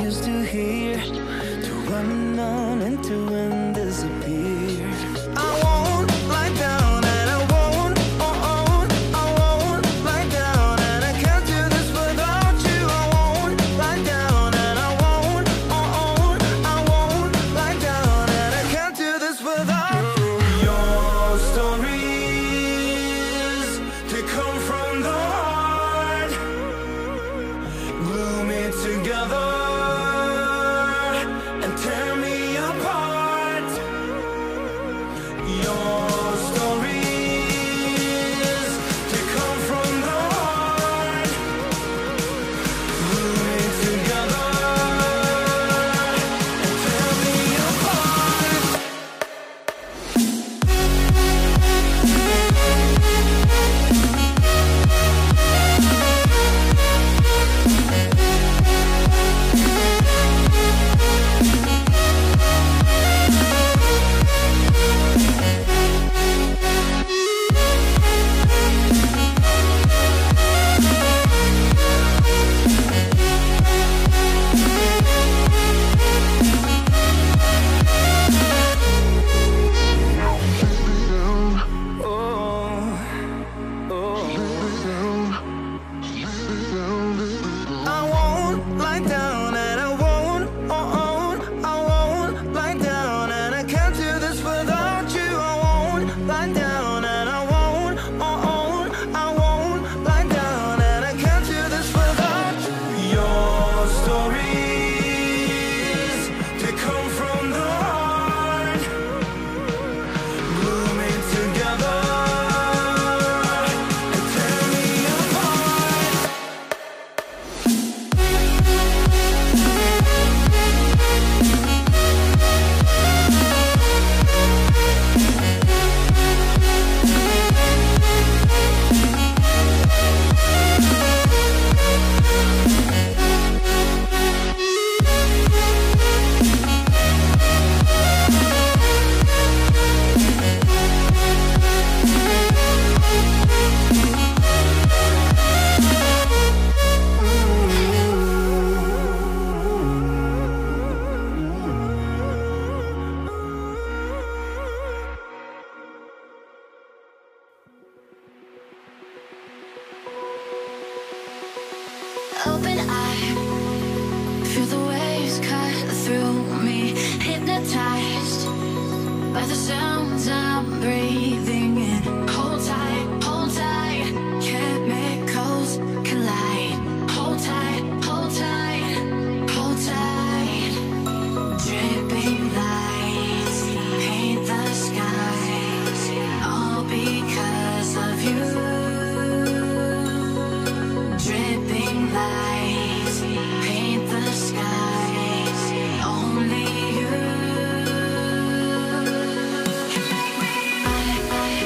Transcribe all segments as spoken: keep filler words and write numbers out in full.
used to hear, to run on and to and disappear. I won't lie down and I won't, oh, oh, I won't lie down and I can't do this without you. I won't lie down and I won't, oh, oh, I won't lie down and I can't do this without you. Your stories, they come from the heart, glue me together and tear me apart. Your stories, they come from the heart, glue me together and tear me apart. I won't lie down and I won't, oh, oh, I won't lie down and I can't do this without you. I won't lie down and I won't, oh, oh, I won't lie down and I can't do this without you. Your stories, they come from the heart, glue me together and tear me apart. Open eye, feel the waves cut through me, hypnotized by the sounds I'm breathing in. Hold tight, hold tight, chemicals collide. Hold tight, hold tight, hold tight. Dripping lights paint the skies, all because of you. Dripping lights paint the skies, only you can make me. I, I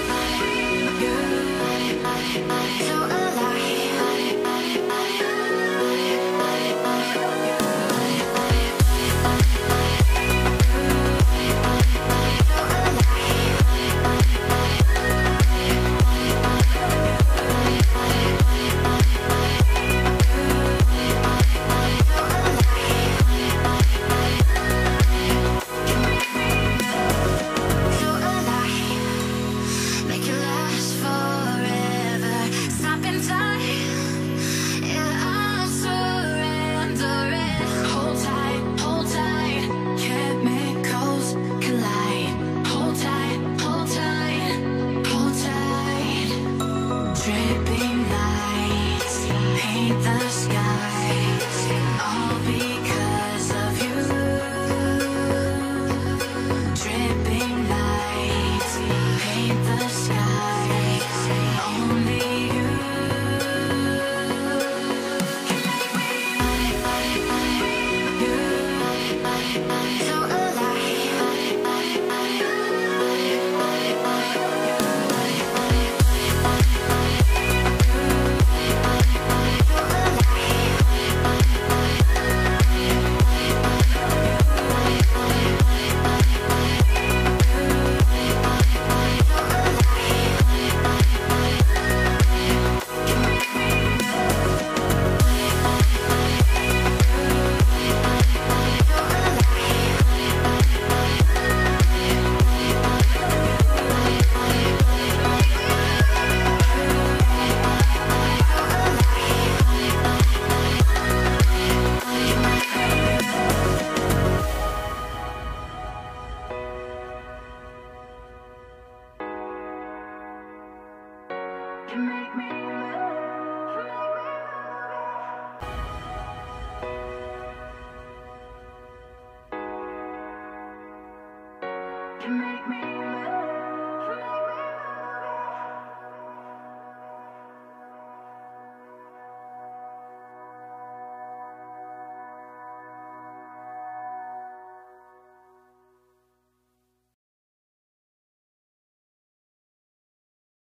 can make me